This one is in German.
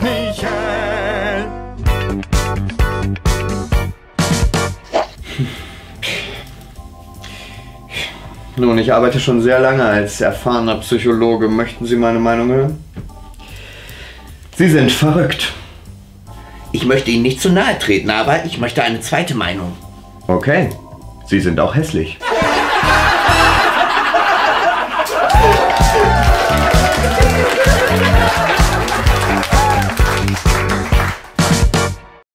Michael. Nun, ich arbeite schon sehr lange als erfahrener Psychologe. Möchten Sie meine Meinung hören? Sie sind verrückt. Ich möchte Ihnen nicht zu nahe treten, aber ich möchte eine zweite Meinung. Okay, Sie sind auch hässlich.